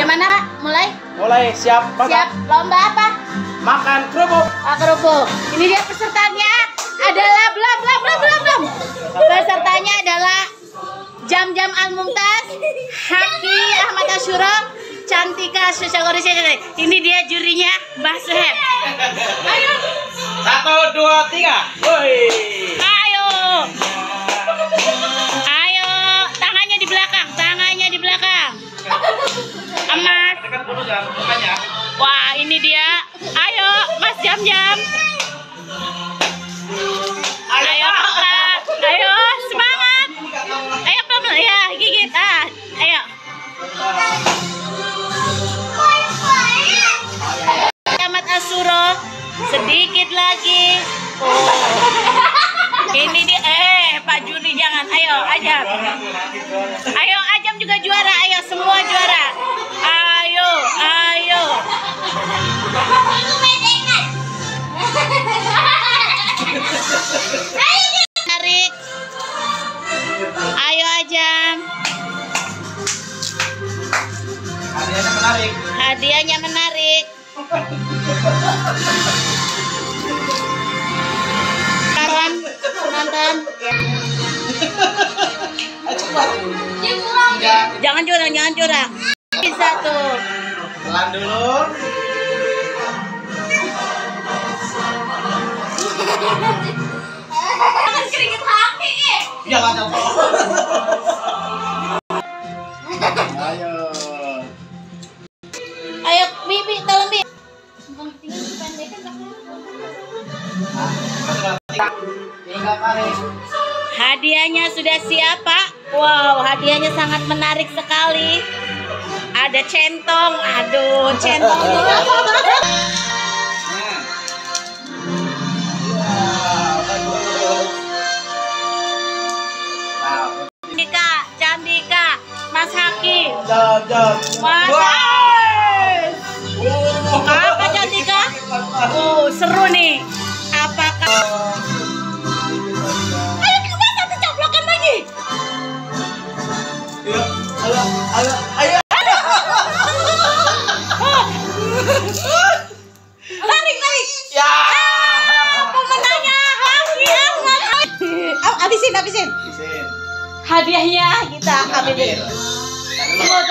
Gimana Pak? Mulai? Mulai, siap makan. Siap. Lomba apa? Makan kerupuk. Kerupuk. Ini dia pesertanya adalah belum. Pesertanya adalah Jam-Jam Al-Mumtaz, Haki Ahmad Asyura, Cantika Syusagori. Ini dia jurinya, Mbah Suheb. Ayo. 1, 2, 3. Woi. Ayo. Ayo, tangannya di belakang, Emas. Tekan dulu jangan mukanya. Wah, ini dia. Ayo, Mas Jam-Jam. Ayo, Kak. Ayo, semangat. Ayo, pelan-pelan. Ya, gigit. Ayo. Ahmad Asyura. Sedikit lagi. Ini dia. Pak Juri jangan. Ayo, Ajam. Ayo, Ajam juga juara. Ayo, semua juara. Ayo. Menarik. Ayo, Ajam. Hadiahnya menarik. Kawan penonton. Jangan curang. Bisa tuh. Pelan dulu. Jangan keringet haki. Iya, ada. Ayo, Bibi, tolong Bibi. Hadiahnya sudah siap, Pak. Wow, hadiahnya sangat menarik sekali. Ada centong. Aduh, centong. Cantika, Mas Haki. Mas apa Cantika? Seru nih. Apakah? Ayo kita satu coplokan lagi. Ayo. Lari. Ya. Pemenangnya Haki Ahmad. Habisin. Hadiahnya kita ambil.